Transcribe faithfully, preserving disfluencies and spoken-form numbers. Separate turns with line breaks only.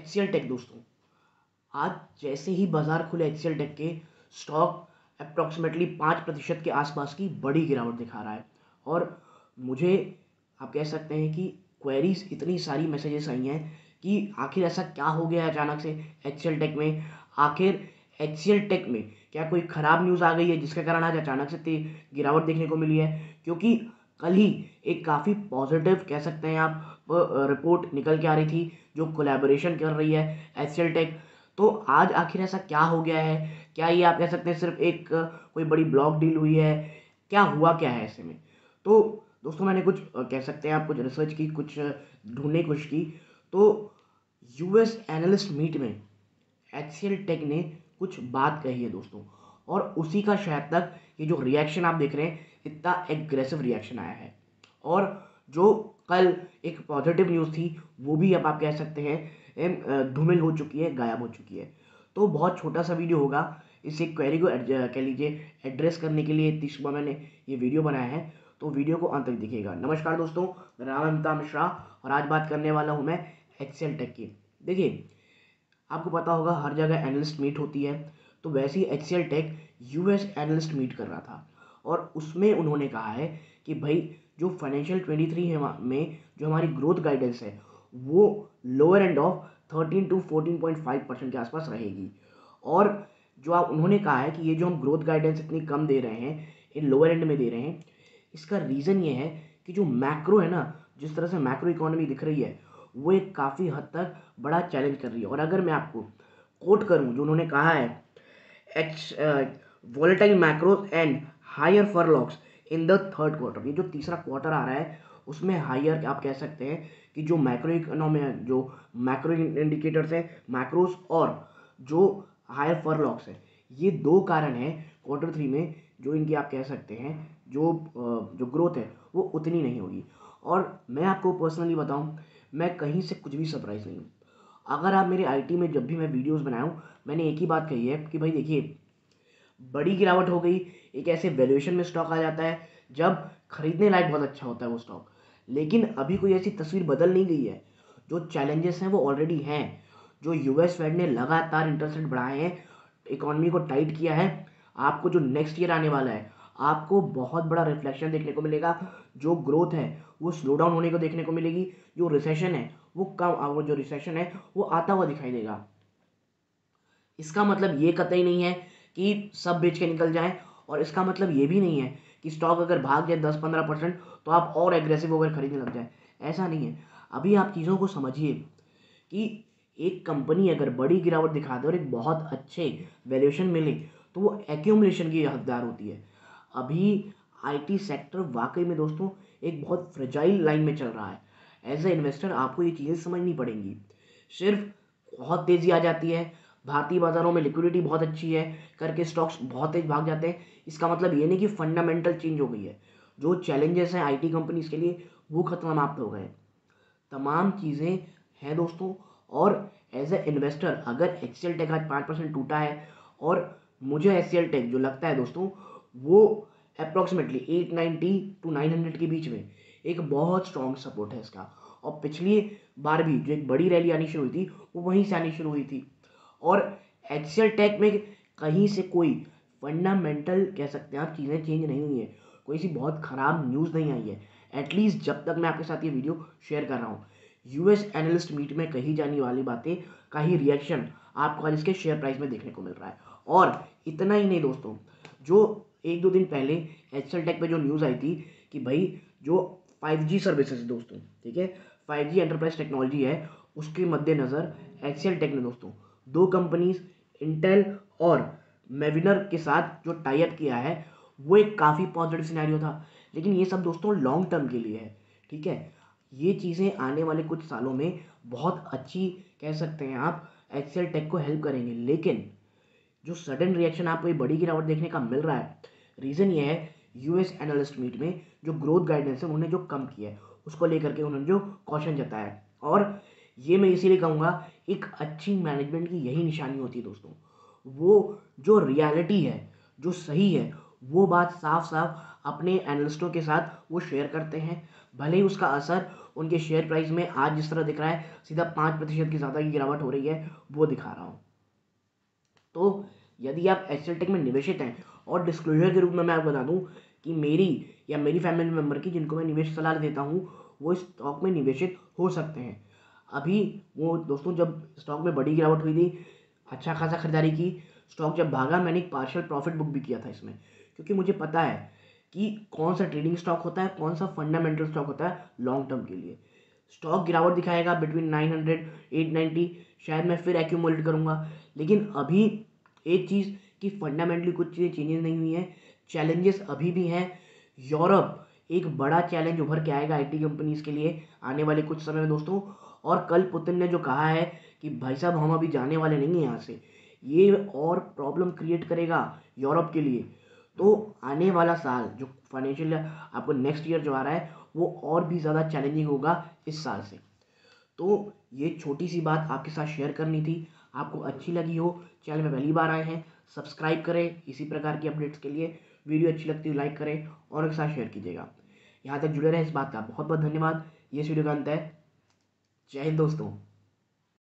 HCL take दोस्तों, आज जैसे ही बाजार खुले एचसीएल टेक के स्टॉक अप्रॉक्सीमेटली पाँच प्रतिशत के आसपास की बड़ी गिरावट दिखा रहा है। और मुझे आप कह सकते हैं कि क्वेरीज इतनी सारी मैसेजेस आई हैं कि आखिर ऐसा क्या हो गया अचानक से एचसीएल टेक में। आखिर एचसीएल टेक में क्या कोई ख़राब न्यूज़ आ गई है जिसके कारण आज अचानक से ते- गिरावट देखने को मिली है। क्योंकि कल ही एक काफ़ी पॉजिटिव कह सकते हैं आप रिपोर्ट निकल के आ रही थी जो कोलैबोरेशन कर रही है एचसीएल टेक। तो आज आखिर ऐसा क्या हो गया है? क्या ये आप कह सकते हैं सिर्फ एक अ, कोई बड़ी ब्लॉक डील हुई है? क्या हुआ क्या है ऐसे में? तो दोस्तों मैंने कुछ अ, कह सकते हैं आप कुछ रिसर्च की, कुछ अ, ढूंढने की कोशिश की। तो यूएस एनालिस्ट मीट में एचसीएल टेक ने कुछ बात कही है दोस्तों, और उसी का शायद तक ये जो रिएक्शन आप देख रहे हैं इतना एग्रेसिव रिएक्शन आया है। और जो कल एक पॉजिटिव न्यूज़ थी वो भी अब आप कह सकते हैं एम, अ, धूमिल हो चुकी है, गायब हो चुकी है। तो बहुत छोटा सा वीडियो होगा, इस एक क्वेरी को एड- कह लीजिए एड्रेस करने के लिए इतनी सुबह मैंने ये वीडियो बनाया है। तो वीडियो को अंत तक देखिएगा। नमस्कार दोस्तों, मेरा नाम है अमिताभ मिश्रा और आज बात करने वाला हूँ मैं एचसीएल टेक की। देखिए, आपको पता होगा हर जगह एनालिस्ट मीट होती है, तो वैसे ही HCL tech US analyst meet कर रहा था। और उसमें उन्होंने कहा है कि भाई जो फाइनेंशियल ट्वेंटी थ्री है में जो हमारी ग्रोथ गाइडेंस है वो lower end of thirteen to fourteen point five percent के आसपास रहेगी। और जो आप उन्होंने कहा है कि ये जो हम ग्रोथ गाइडेंस इतनी कम दे रहे हैं, ये लोअर एंड में दे रहे हैं, इसका रीज़न ये है कि जो मैक्रो है ना, जिस तरह से मैक्रो इकोनॉमी दिख रही है वो एक काफ़ी हद तक बड़ा चैलेंज कर रही है। और अगर मैं आपको कोट करूं जो उन्होंने कहा है, H volatile macros and higher forex in the third quarter, ये जो तीसरा क्वार्टर आ रहा है उसमें हायर आप कह सकते हैं कि जो मैक्रो इकोनॉमी है, जो मैक्रो इंडिकेटर्स हैं मैक्रोज, और जो हायर फॉरलॉक्स है, ये दो कारण हैं क्वार्टर थ्री में जो इनकी आप कह सकते हैं जो अ, जो ग्रोथ है वो उतनी नहीं होगी। और मैं आपको पर्सनली बताऊं, मैं कहीं से कुछ भी सरप्राइज नहीं हूँ। अगर आप मेरे आईटी में जब भी मैं वीडियोस बनाया हूँ मैंने एक ही बात कही है कि भाई देखिए, बड़ी गिरावट हो गई, एक ऐसे वैल्यूएशन में स्टॉक आ जाता है जब खरीदने लायक बहुत अच्छा होता है वो स्टॉक। लेकिन अभी कोई ऐसी तस्वीर बदल नहीं गई है। जो चैलेंजेस हैं वो ऑलरेडी हैं। जो यूएस फेड ने लगातार इंटरेस्ट रेट बढ़ाए हैं, इकोनॉमी को टाइट किया है, आपको जो नेक्स्ट ईयर आने वाला है आपको बहुत बड़ा रिफ्लेक्शन देखने को मिलेगा। जो ग्रोथ है वो स्लो डाउन होने को देखने को मिलेगी, जो रिसेशन है वो कम, वो जो रिसेशन है वो आता हुआ दिखाई देगा। इसका मतलब ये कतई नहीं है कि सब बेच के निकल जाएं, और इसका मतलब ये भी नहीं है कि स्टॉक अगर भाग जाए दस पंद्रह परसेंट तो आप और एग्रेसिव होकर खरीदने लग जाए। ऐसा नहीं है। अभी आप चीज़ों को समझिए कि एक कंपनी अगर बड़ी गिरावट दिखा दे और एक बहुत अच्छे वैल्यूएशन मिले तो वो एक्यूमुलेशन की हकदार होती है। अभी आईटी सेक्टर वाकई में दोस्तों एक बहुत फ्रेजाइल लाइन में चल रहा है। एज ए इन्वेस्टर आपको ये चीज़ें समझनी पड़ेंगी। सिर्फ बहुत तेज़ी आ जाती है, भारतीय बाजारों में लिक्विडिटी बहुत अच्छी है करके स्टॉक्स बहुत तेज भाग जाते हैं, इसका मतलब ये नहीं कि फंडामेंटल चेंज हो गई है। जो चैलेंजेस हैं आईटी कंपनीज के लिए वो खत्म समाप्त हो गए। तमाम चीज़ें हैं दोस्तों। और एज ए इन्वेस्टर अगर एचसीएल टेक आज पाँच परसेंट टूटा है, और मुझे एचसीएल टेक जो लगता है दोस्तों वो approximately eight ninety to nine hundred के बीच में एक बहुत स्ट्रॉन्ग सपोर्ट है इसका। और पिछली बार भी जो एक बड़ी रैली आनी शुरू हुई थी वो वहीं से आनी शुरू हुई थी। और एचसीएल टेक में कहीं से कोई फंडामेंटल कह सकते हैं आप चीज़ें चेंज नहीं हुई है, कोई सी बहुत ख़राब न्यूज़ नहीं आई है। एटलीस्ट जब तक मैं आपके साथ ये वीडियो शेयर कर रहा हूँ, यूएस एनालिस्ट मीट में कही जाने वाली बातें का ही रिएक्शन आपको आज इसके शेयर प्राइस में देखने को मिल रहा है। और इतना ही नहीं दोस्तों, जो एक दो दिन पहले एचसीएल टेक पे जो न्यूज़ आई थी कि भाई जो फाइव जी सर्विसेज दोस्तों, ठीक है, फाइव जी एंटरप्राइज टेक्नोलॉजी है, उसके मद्देनज़र एचसीएल टेक ने दोस्तों दो कंपनीज इंटेल और मेविनर के साथ जो टाई अप किया है वो एक काफ़ी पॉजिटिव सिनेरियो था। लेकिन ये सब दोस्तों लॉन्ग टर्म के लिए है, ठीक है। ये चीज़ें आने वाले कुछ सालों में बहुत अच्छी कह सकते हैं आप एचसीएल टेक को हेल्प करेंगे। लेकिन जो सडन रिएक्शन आपको ये बड़ी गिरावट देखने का मिल रहा है, रीज़न ये है यूएस एनालिस्ट मीट में जो ग्रोथ गाइडेंस है उन्होंने जो कम किया है उसको लेकर के उन्होंने जो कॉशन जताया है। और ये मैं इसीलिए कहूँगा एक अच्छी मैनेजमेंट की यही निशानी होती है दोस्तों। वो जो रियलिटी है, जो सही है, वो बात साफ साफ अपने एनालिस्टों के साथ वो शेयर करते हैं। भले ही उसका असर उनके शेयर प्राइस में आज जिस तरह दिख रहा है सीधा पाँच प्रतिशत की ज़्यादा की गिरावट हो रही है, वो दिखा रहा हूँ। तो यदि आप एक्सेल टेक में निवेशित हैं, और डिस्क्लोजर के रूप में मैं आपको बता दूं कि मेरी या मेरी फैमिली मेम्बर की जिनको मैं निवेश सलाह देता हूं, वो इस स्टॉक में निवेशित हो सकते हैं। अभी वो दोस्तों जब स्टॉक में बड़ी गिरावट हुई थी, अच्छा खासा खरीदारी की, स्टॉक जब भागा मैंने एक पार्शियल प्रॉफिट बुक भी किया था इसमें, क्योंकि मुझे पता है कि कौन सा ट्रेडिंग स्टॉक होता है, कौन सा फंडामेंटल स्टॉक होता है लॉन्ग टर्म के लिए। स्टॉक गिरावट दिखाएगा between nine hundred eight ninety, शायद मैं फिर एक्यूमुलेट करूँगा, लेकिन अभी एक चीज़ कि फंडामेंटली कुछ चीज़ें चेंजेस नहीं हुई हैं, चैलेंजेस अभी भी हैं। यूरोप एक बड़ा चैलेंज उभर के आएगा आईटी कंपनीज के लिए आने वाले कुछ समय में दोस्तों। और कल पुतिन ने जो कहा है कि भाई साहब हम अभी जाने वाले नहीं हैं यहाँ से, ये और प्रॉब्लम क्रिएट करेगा यूरोप के लिए। तो आने वाला साल जो फाइनेंशियल आपको नेक्स्ट ईयर जो आ रहा है वो और भी ज़्यादा चैलेंजिंग होगा इस साल से। तो ये छोटी सी बात आपके साथ शेयर करनी थी। आपको अच्छी लगी हो, चैनल में पहली बार आए हैं, सब्सक्राइब करें इसी प्रकार की अपडेट्स के लिए। वीडियो अच्छी लगती है लाइक करें और एक साथ शेयर कीजिएगा। यहाँ तक जुड़े रहे इस बात का बहुत बहुत धन्यवाद। ये इस वीडियो का अंत है। जय हिंद दोस्तों।